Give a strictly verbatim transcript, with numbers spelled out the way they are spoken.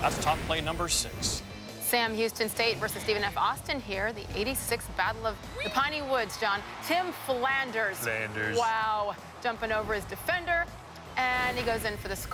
That's top play number six. Sam Houston State versus Stephen F. Austin here, the eighty-sixth Battle of the Piney Woods, John. Tim Flanders. Flanders. Wow. Jumping over his defender, and he goes in for the score.